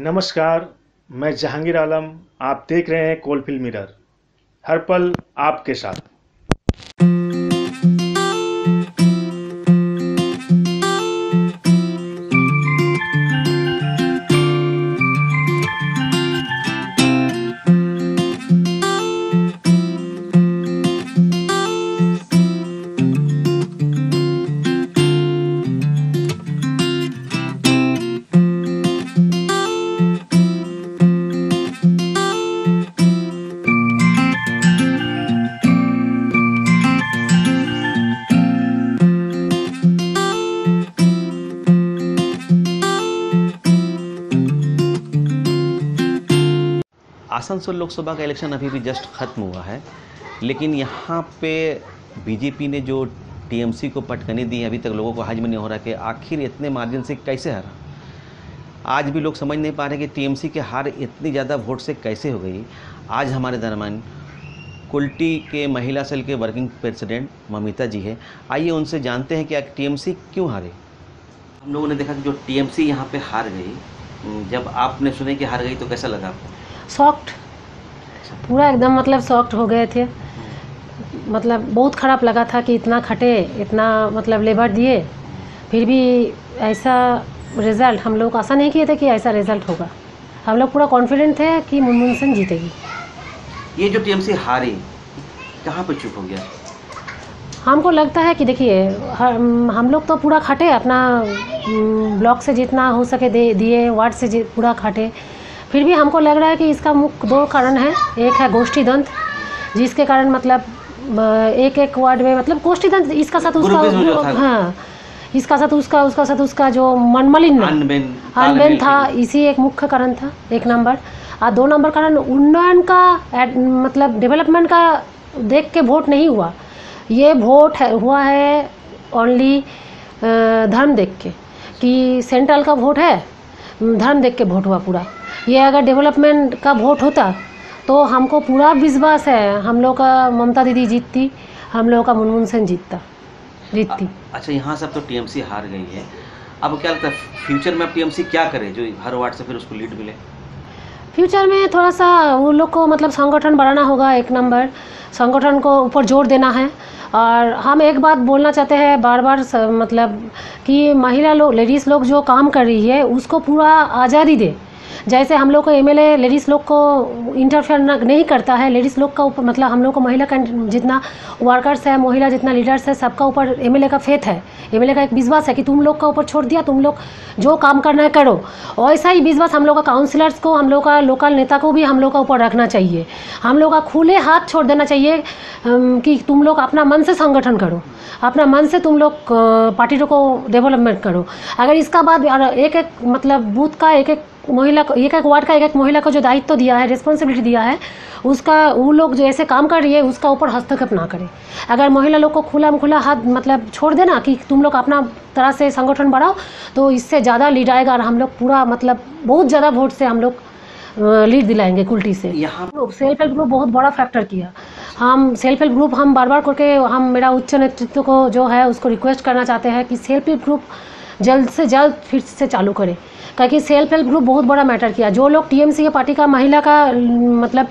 नमस्कार, मैं जहांगीर आलम। आप देख रहे हैं कोलफील्ड मिरर, हर पल आपके साथ। आसनसोल लोकसभा का इलेक्शन अभी भी जस्ट ख़त्म हुआ है, लेकिन यहाँ पे बीजेपी ने जो टीएमसी को पटकनी दी है, अभी तक लोगों को हजम नहीं हो रहा कि आखिर इतने मार्जिन से कैसे हारा। आज भी लोग समझ नहीं पा रहे कि टीएमसी के हार इतनी ज़्यादा वोट से कैसे हो गई। आज हमारे दरमियान कुल्टी के महिला सेल के वर्किंग प्रेसिडेंट ममिता जी है। आइए उनसे जानते हैं कि टीएमसी क्यों हारे। हम लोगों ने देखा कि जो टीएमसी यहाँ पे हार गई, जब आपने सुने कि हार गई तो कैसा लगा आपको? सॉफ्ट, पूरा एकदम मतलब सॉफ्ट हो गए थे। मतलब बहुत ख़राब लगा था कि इतना खटे, इतना मतलब लेबर दिए, फिर भी ऐसा रिज़ल्ट हम लोग आशा नहीं किए थे कि ऐसा रिज़ल्ट होगा। हम लोग पूरा कॉन्फिडेंट थे कि मुनमुन सेन जीतेगी। ये जो टीएमसी हारी, कहाँ पे चुप हो गया? हमको लगता है कि देखिए, हम लोग तो पूरा खटे, अपना ब्लॉक से जितना हो सके दिए, वार्ड से पूरा खटे। फिर भी हमको लग रहा है कि इसका मुख्य दो कारण है। एक है गोष्ठीदंत, जिसके कारण मतलब एक एक वार्ड में मतलब गोष्ठीदंत, इसका साथ उसका, हाँ, इसका साथ उसका, उसका साथ उसका जो मनमलिन अनबन था, इसी एक मुख्य कारण था, एक नंबर। और दो नंबर कारण उन्नयन का मतलब डेवलपमेंट का देख के वोट नहीं हुआ। ये वोट हुआ है ओनली धर्म देख के, कि सेंट्रल का वोट है, धर्म देख के वोट हुआ पूरा। ये अगर डेवलपमेंट का वोट होता तो हमको पूरा विश्वास है हम लोग का ममता दीदी जीतती, हम लोग का मुनमुन सेन जीतती। अच्छा, यहाँ से अब तो टीएमसी हार गई है, अब क्या लगता है फ्यूचर में अब टीएमसी क्या करे जो हर वार्ड से फिर उसको लीड मिले? फ्यूचर में थोड़ा सा वो लोग को मतलब संगठन बढ़ाना होगा। एक नंबर संगठन को ऊपर जोर देना है। और हम एक बात बोलना चाहते हैं बार बार, मतलब कि महिला लोग, लेडीज़ लोग जो काम कर रही है उसको पूरा आज़ादी दे। जैसे हम लोग को एमएलए लेडीज़ लोग को इंटरफेयर नहीं करता है, लेडीज़ लोग का ऊपर मतलब हम लोग को महिला का जितना वर्कर्स है, महिला जितना लीडर्स है, सबका ऊपर एमएलए का फेथ है, एमएलए का एक विश्वास है कि तुम लोग का ऊपर छोड़ दिया, तुम लोग जो काम करना है करो। और ऐसा ही विश्वास हम लोग का काउंसिलर्स को, हम लोग का लोकल नेता को भी हम लोग का ऊपर रखना चाहिए। हम लोग का खुले हाथ छोड़ देना चाहिए कि तुम लोग अपना मन से संगठन करो, अपना मन से तुम लोग पार्टी को डेवलपमेंट करो। अगर इसका बाद एक एक मतलब बूथ का एक एक महिला को, एक एक वार्ड का एक एक महिला को जो दायित्व दिया है, रिस्पॉन्सिबिलिटी दिया है, उसका वो लोग जो ऐसे काम कर रही है उसका ऊपर हस्तक्षेप ना करें। अगर महिला लोग को खुला हाथ मतलब छोड़ देना कि तुम लोग अपना तरह से संगठन बढ़ाओ, तो इससे ज़्यादा लीड आएगा और हम लोग पूरा मतलब बहुत ज़्यादा वोट से हम लोग लीड दिलाएंगे कुल्टी से। यहाँ सेल्फ हेल्प ग्रुप बहुत बड़ा फैक्टर किया। हम सेल्फ हेल्प ग्रुप हम बार बार करके हम मेरा उच्च नेतृत्व को जो है उसको रिक्वेस्ट करना चाहते हैं कि सेल्फ हेल्प ग्रुप जल्द से जल्द फिर से चालू करें, क्योंकि सेल्फ हेल्प ग्रुप बहुत बड़ा मैटर किया। जो लोग टीएमसी के पार्टी का महिला का मतलब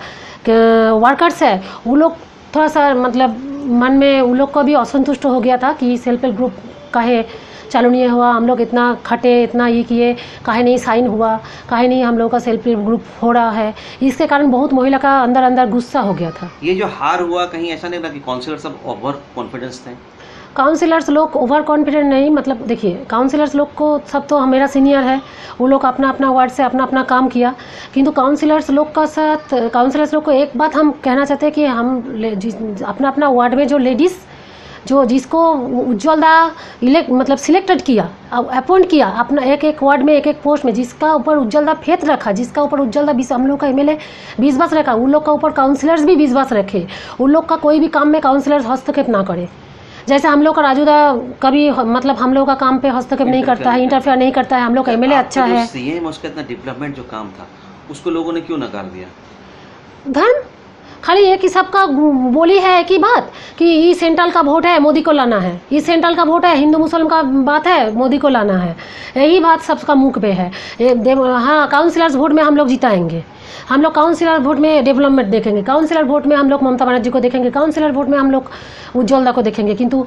वर्कर्स है, वो लोग थोड़ा सा मतलब मन में वो लोग को भी असंतुष्ट हो गया था कि सेल्फ हेल्प ग्रुप काहे चालू नहीं हुआ, हम लोग इतना खटे, इतना ये किए, काहे नहीं साइन हुआ, काहे नहीं हम लोग का सेल्फ हेल्प ग्रुप हो रहा है। इसके कारण बहुत महिला का अंदर अंदर गुस्सा हो गया था। ये जो हार हुआ, कहीं ऐसा नहीं था कि काउंसिलर सब ओवर कॉन्फिडेंस थे? काउंसिलर्स लोग ओवर कॉन्फिडेंट नहीं, मतलब देखिए काउंसिलर्स लोग को सब तो मेरा सीनियर है, वो लोग अपना अपना वार्ड से अपना अपना काम किया। किंतु काउंसिलर्स लोग का साथ, काउंसिलर्स लोग को एक बात हम कहना चाहते हैं कि हम अपना अपना वार्ड में जो लेडीज़ जो जिसको उज्ज्वल दा मतलब सिलेक्टेड किया, अपॉइंट किया अपना एक एक वार्ड में एक एक पोस्ट में, जिसका ऊपर उज्ज्वल दा फेथ रखा, जिसका ऊपर उज्ज्वल दा हम लोग का एमएलए विश्वास रखा, उन लोग का ऊपर काउंसिलर्स भी विश्वास रखे। उन लोग का कोई भी काम में काउंसिलर्स हस्तक्षेप ना करे। जैसे हम लोग का राजूदा कभी मतलब हम लोग का काम पे हस्तक्षेप नहीं करता है, इंटरफेयर नहीं करता है। हम लोग का एमएलए अच्छा है। सीएम उसका इतना डेवलपमेंट जो काम था उसको लोगों ने क्यों नकार दिया? धर्म खाली एक ही सबका बोली है एक ही बात कि ये सेंट्रल का वोट है, मोदी को लाना है, ये सेंट्रल का वोट है, हिंदू मुस्लिम का बात है, मोदी को लाना है, यही बात सबका मुख पे है। हाँ, काउंसिलर्स वोट में हम लोग जिताएंगे, हम लोग काउंसिलर वोट में डेवलपमेंट देखेंगे, काउंसिलर वोट में हम लोग ममता बनर्जी को देखेंगे, काउंसिलर वोट में हम लोग उज्ज्वलदा को देखेंगे, किंतु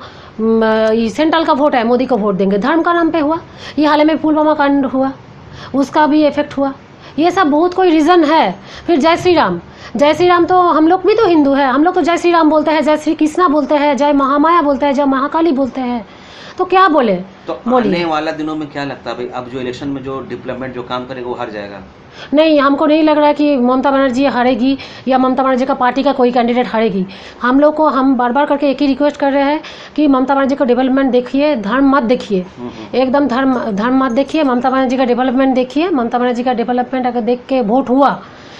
ये सेंट्रल का वोट है, मोदी को वोट देंगे। धर्म का नाम पे हुआ, ये हाल में पुलवामा कांड हुआ, उसका भी इफेक्ट हुआ, ये सब बहुत कोई रीज़न है। फिर जय श्री राम, जय श्री राम तो हम लोग भी तो हिंदू है, हम लोग तो जय श्री राम बोलते हैं, जय श्री कृष्णा बोलते हैं, जय महामाया बोलते हैं, जय महाकाली बोलते हैं, तो क्या बोले। तो आने वाला दिनों में क्या लगता है भाई, अब जो इलेक्शन में जो डेवलपमेंट जो काम करेगा वो हार जाएगा? नहीं, हमको नहीं लग रहा है कि ममता बनर्जी हारेगी या ममता बनर्जी का पार्टी का कोई कैंडिडेट हारेगी। हम बार बार करके एक ही रिक्वेस्ट कर रहे हैं कि ममता बनर्जी का डेवलपमेंट देखिए, धर्म मत देखिए, एकदम धर्म मत देखिए, ममता बनर्जी का डेवलपमेंट देखिए। ममता बनर्जी का डेवलपमेंट अगर देख के वोट हुआ,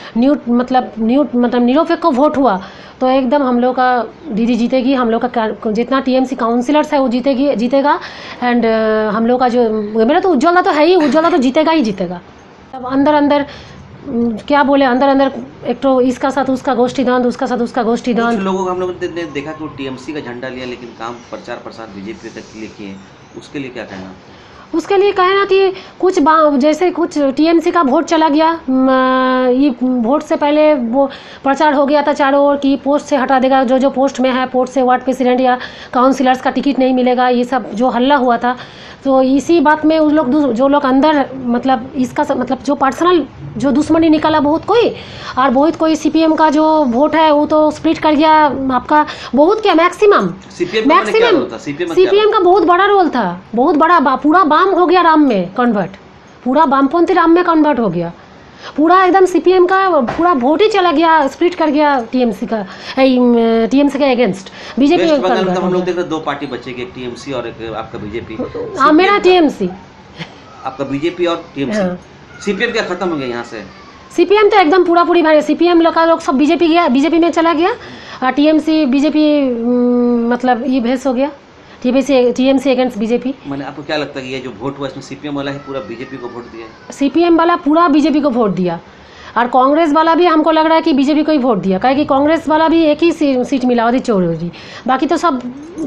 मतलब निरपेक्ष को वोट हुआ तो एकदम हम लोग का दीदी जीतेगी, हम लोग का जितना टीएमसी काउंसिलर्स है वो जीतेगा। एंड हम लोग का जो मेरा तो उज्ज्वलदा तो है ही, उज्ज्वलदा तो जीतेगा ही जीतेगा। अब अंदर क्या बोले, अंदर एक तो इसका साथ उसका गोष्ठी द्वंद, उसका साथ उसका गोष्ठी द्वंद। कुछ लोगों को हम लोग ने देखा कि वो टीएमसी का झंडा लिया लेकिन काम प्रचार प्रसार बीजेपी तक के लिए किए, उसके लिए क्या कहना? उसके लिए कहना कि जैसे कुछ टीएमसी का वोट चला गया, ये वोट से पहले वो प्रचार हो गया था चारों ओर कि पोस्ट से हटा देगा, जो पोस्ट में है, पोस्ट से वार्ड प्रेसिडेंट या काउंसिलर्स का टिकट नहीं मिलेगा, ये सब जो हल्ला हुआ था। तो इसी बात में उन लोग जो लोग अंदर मतलब इसका मतलब जो पर्सनल जो दुश्मनी निकाला बहुत कोई, और बहुत कोई सीपीएम का जो वोट है वो तो स्प्लिट कर गया आपका, बहुत क्या मैक्सिमम सीपीएम का बहुत बड़ा रोल था, बहुत बड़ा, पूरा वाम हो गया राम में कन्वर्ट, पूरा वामपंथी राम में कन्वर्ट हो गया, पूरा एकदम सीपीएम का पूरा वोट ही चला गया, स्प्लिट कर गया टीएमसी के अगेंस्ट बीजेपी। हम लोग देख रहे 2 पार्टी बचेगी, एक टीएमसी और एक आपका बीजेपी। हाँ, मेरा टीएमसी, आपका बीजेपी और टीएमसी। सीपीएम क्या खत्म हो गया यहाँ से? सीपीएम तो एकदम पूरी भाई, सीपीएम लोग सब बीजेपी में चला गया, और टीएमसी बीजेपी मतलब ये भेस हो गया, टीएमसी अगेंस्ट बीजेपी। मैंने आपको क्या लगता है कि ये जो वोट हुआ इसमें सीपीएम वाला ही पूरा बीजेपी को वोट दिया? सीपीएम वाला पूरा बीजेपी को वोट दिया, और कांग्रेस वाला भी हमको लग रहा है कि बीजेपी को ही वोट दिया, क्योंकि कांग्रेस वाला भी एक ही सीट मिला, अदित चौधरी, बाकी तो सब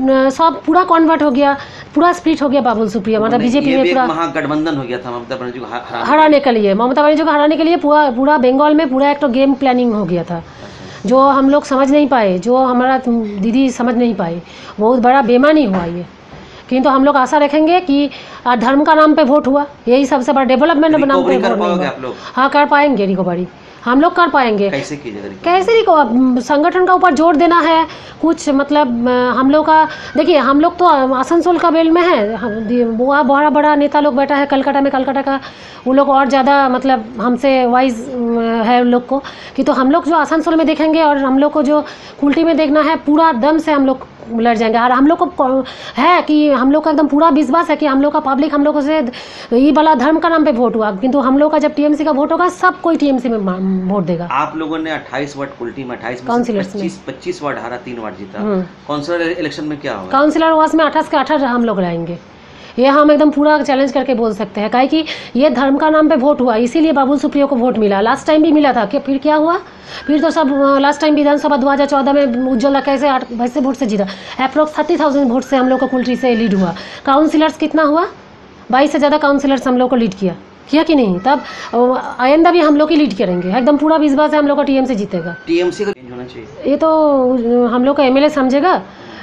पूरा कन्वर्ट हो गया, पूरा स्प्लिट हो गया बाबुल सुप्रिया, मतलब बीजेपी में पूरा महागठबंधन हो गया था ममता बनर्जी को हराने के लिए। ममता बनर्जी को हराने के लिए पूरा बंगाल में पूरा एक तो गेम प्लानिंग हो गया था, जो हम लोग समझ नहीं पाए, जो हमारा दीदी समझ नहीं पाए, बहुत बड़ा बेईमानी हुआ ये। किंतु हम लोग आशा रखेंगे कि धर्म का नाम पे वोट हुआ, यही सबसे बड़ा डेवलपमेंट नाम पे वोट हुआ। हाँ, कर पाएंगे रिकवरी, हम लोग कर पाएंगे। कैसे कीजिएगा? कैसे संगठन का ऊपर जोर देना है कुछ, मतलब हम लोग का देखिए, हम लोग तो आसनसोल का बेल में है, वहाँ बड़ा बड़ा नेता लोग बैठा है, कलकत्ता का वो लोग और ज़्यादा मतलब हमसे वाइज है उन लोग को, कि तो हम लोग जो आसनसोल में देखेंगे और हम लोग को जो कुल्टी में देखना है, पूरा दम से हम लोग लड़ जाएंगे। और हम लोग को है कि हम लोग का एकदम पूरा विश्वास है कि हम लोग का पब्लिक हम लोगों से ये वाला धर्म का नाम पे वोट हुआ, किंतु हम लोग का जब टीएमसी का वोट होगा सब कोई टीएमसी में वोट देगा। आप लोगों ने 28 वार्ड कुल्टी में 28 में 25 वार्ड हारा, 3 वार्ड जीता। काउंसिलर इलेक्शन में क्या होगा? काउंसिलर वास में 28 के 28 हम लोग रहेंगे, ये हम एकदम पूरा चैलेंज करके बोल सकते हैं, काहे कि ये धर्म का नाम पे वोट हुआ, इसीलिए बाबुल सुप्रियो को वोट मिला। लास्ट टाइम भी मिला था, कि फिर क्या हुआ, फिर तो सब लास्ट टाइम विधानसभा 2014 में उज्ज्वला कैसे वैसे वोट से जीता, अप्रोक्स 30,000 वोट से हम लोग को कुल्टी से लीड हुआ। काउंसिलर्स कितना हुआ, 22 से ज़्यादा काउंसिलर्स हम लोग को लीड किया कि नहीं? तब आइंदा भी हम लोग ही लीड करेंगे, एकदम पूरा विश्वास है हम लोग का टीएमसी जीतेगा। टीएमसी का चेंज होना चाहिए, ये तो हम लोग का एमएलए समझेगा,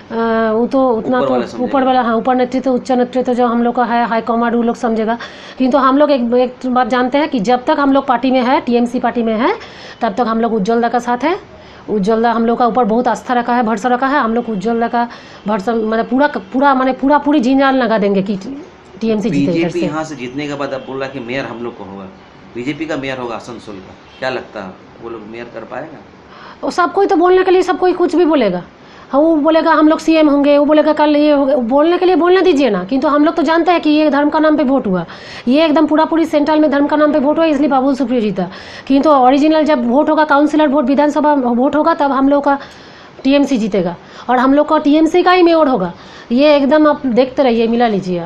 वो तो उतना तो ऊपर वाला, हाँ, ऊपर नेतृत्व उच्च नेतृत्व जो हम लोग का है, हाई कमांड, वो लोग समझेगा। किंतु हम लोग एक बात जानते हैं कि जब तक हम लोग पार्टी में है, टीएमसी पार्टी में है, तब तक हम लोग उज्ज्वलदा का साथ है। उज्ज्वलदा हम लोग का ऊपर बहुत आस्था रखा है, भरोसा रखा है। हम लोग उज्ज्वलदा का भरोसा मतलब पूरी जी जान लगा देंगे कि टीएमसी जीतेगा। बीजेपी यहाँ से जीतने के बाद अब बोल रहा कि मेयर हम लोग को होगा, बीजेपी का मेयर होगा आसनसोल का, क्या लगता है वो लोग मेयर कर पाएगा? और सब कोई तो बोलने के लिए सब कोई कुछ भी बोलेगा, हाँ, वो बोलेगा हम लोग सीएम होंगे, वो बोलेगा कल ये होगा, बोलने के लिए बोलने दीजिए ना। किंतु हम लोग तो जानते हैं कि ये धर्म का नाम पे वोट हुआ, ये एकदम पूरी सेंट्रल में धर्म का नाम पे वोट हुआ, इसलिए बाबुल सुप्रियो जीता। किंतु ओरिजिनल जब वोट होगा, काउंसिलर वोट, विधानसभा वोट होगा, तब हम लोग का टीएमसी जीतेगा और हम लोग का टीएमसी का ही मेयर होगा। ये एकदम आप देखते रहिए, मिला लीजिए आप।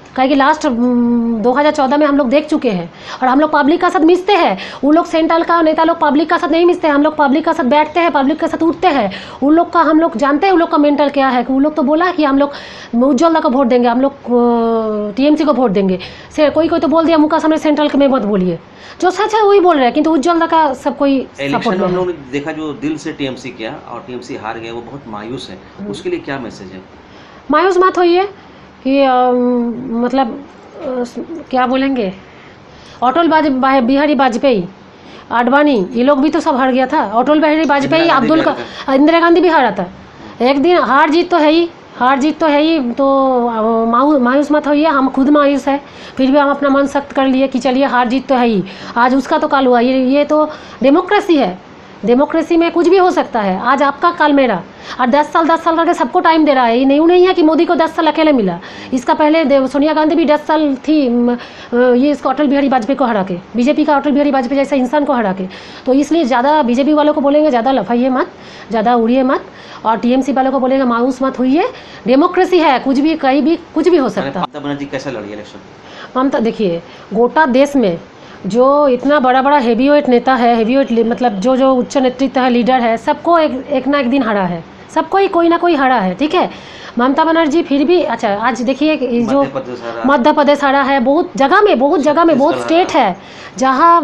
कि लास्ट 2014 में हम लोग देख चुके हैं और हम लोग पब्लिक का साथ मिलते हैं। वो लोग सेंट्रल का नेता लोग पब्लिक का साथ नहीं मिलते हैं, हम लोग पब्लिक का साथ बैठते हैं, पब्लिक के साथ उठते हैं। उन लोग का हम लोग जानते हैं उन लोग का मेंटल क्या है। कि उन लोग तो बोला कि हम लोग उज्ज्वला को वोट देंगे, हम लोग टीएमसी को वोट देंगे। से कोई तो बोल दिया मुँह का सामने सेंट्रल में मत बोलिए, जो सच है वही बोल रहे हैं, किंतु उज्ज्वला का सब कोई इलेक्शन में हम लोगों ने देखा जो दिल से टीएमसी किया और टीएमसी हार गया, वो बहुत मायूस है। उसके लिए क्या मैसेज है? मायूस मत होइए कि मतलब क्या बोलेंगे, अटल बिहारी वाजपेयी, आडवाणी, ये लोग भी तो सब हार गया था। अटल बिहारी वाजपेयी, इंदिरा गांधी भी हारा था। एक दिन हार जीत तो है ही, हार जीत तो है ही, तो मायूस मत होइए। हम खुद मायूस है, फिर भी हम अपना मन सख्त कर लिए कि चलिए हार जीत तो है ही, आज उसका तो काल हुआ। ये तो डेमोक्रेसी है, डेमोक्रेसी में कुछ भी हो सकता है। आज आपका काल मेरा, और 10 साल करके सबको टाइम दे रहा है। ये नहीं है कि मोदी को 10 साल अकेले मिला। इसका पहले सोनिया गांधी भी 10 साल थी, ये इसको अटल बिहारी वाजपेयी को हरा के, बीजेपी का अटल बिहारी वाजपेयी जैसा इंसान को हरा के। तो इसलिए ज़्यादा बीजेपी वालों को बोलेंगे ज़्यादा लफाइए मत, ज़्यादा उड़िए मत, और टीएमसी वालों को बोलेंगे मायूस मत होइए। डेमोक्रेसी है, कुछ भी कहीं भी कुछ भी हो सकता है। ममता बनर्जी कैसे लड़ी इलेक्शन? ममता देखिए, गोटा देश में जो इतना बड़ा हेवीवेट नेता है, हेवीवेट मतलब जो उच्च नेतृत्व है, लीडर है, सबको एक ना एक दिन हरा है, सबको ही कोई ना कोई हरा है। ठीक है, ममता बनर्जी फिर भी अच्छा, आज देखिए जो मध्य प्रदेश हरा है, बहुत जगह में बहुत स्टेट है जहाँ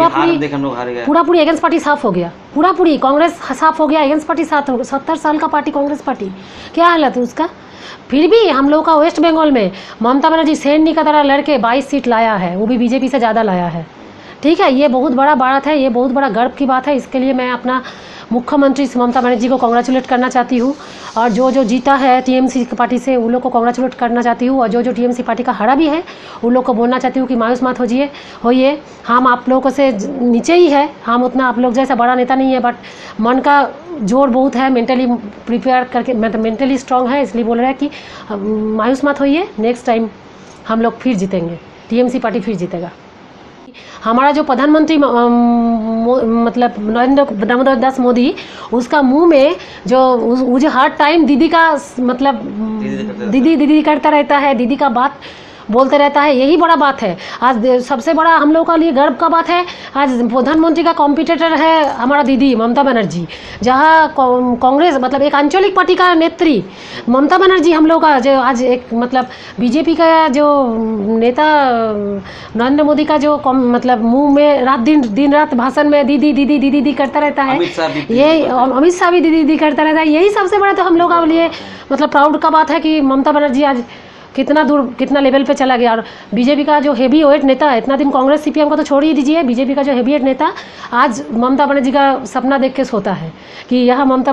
पूरी अगेंस्ट पार्टी साफ हो गया, पूरी कांग्रेस साफ हो गया, अगेंस्ट पार्टी साफ हो गया। 70 साल का पार्टी कांग्रेस पार्टी, क्या हालत है उसका। फिर भी हम लोग का वेस्ट बंगाल में ममता बनर्जी सैनी का तरह लड़के 22 सीट लाया है, वो भी बीजेपी से ज़्यादा लाया है। ठीक है, ये बहुत बड़ा बात है, ये बहुत बड़ा गर्व की बात है। इसके लिए मैं अपना मुख्यमंत्री ममता बनर्जी को कांग्रेचुलेट करना चाहती हूँ, और जो जीता है टीएमसी पार्टी से उन लोग को कांग्रेचुलेट करना चाहती हूँ, और जो टीएमसी पार्टी का हारा भी है उन लोग को बोलना चाहती हूँ कि मायूस मत होइए। हम आप लोगों से नीचे ही है, हम उतना आप लोग जैसा बड़ा नेता नहीं है, बट मन का जोर बहुत है, मेंटली प्रिपेयर करके मेंटली स्ट्रांग है, इसलिए बोल रहा है कि मायूस मत होइए। नेक्स्ट टाइम हम लोग फिर जीतेंगे, टीएमसी पार्टी फिर जीतेगा। हमारा जो प्रधानमंत्री मतलब नरेंद्र दास मोदी, उसका मुंह में जो हर टाइम दीदी का मतलब दीदी करता रहता है, दीदी का बात बोलते रहता है, यही बड़ा बात है। आज सबसे बड़ा हम लोगों का लिए गर्व का बात है, आज प्रधानमंत्री का कॉम्पिटिटर है हमारा दीदी ममता बनर्जी, जहाँ कांग्रेस मतलब एक आंचलिक पार्टी का नेत्री ममता बनर्जी हम लोग का जो आज एक मतलब बीजेपी का जो नेता नरेंद्र मोदी का जो मतलब मुंह में दिन रात भाषण में दीदी करता रहता है, ये अमित शाह भी दीदी करता रहता है। यही सबसे बड़ा तो हम लोग के लिए मतलब प्राउड का बात है कि ममता बनर्जी आज कितना दूर कितना लेवल पे चला गया। और बीजेपी का जो हेवी वेट नेता है, इतना दिन कांग्रेस सीपीएम को तो छोड़ ही दीजिए, बीजेपी का जो हेवी वेट नेता आज ममता बनर्जी का सपना देख के सोता है कि यह ममता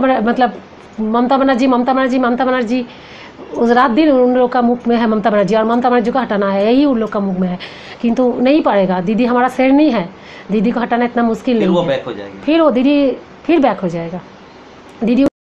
बनर्जी उस रात दिन उन लोग का मुख में है ममता बनर्जी, और ममता बनर्जी को हटाना है, यही उन लोग का मुख में है, किंतु नहीं पड़ेगा। दीदी हमारा शेर नहीं है, दीदी को हटाना इतना मुश्किल नहीं है। फिर वो दीदी फिर बैक हो जाएगा। दीदी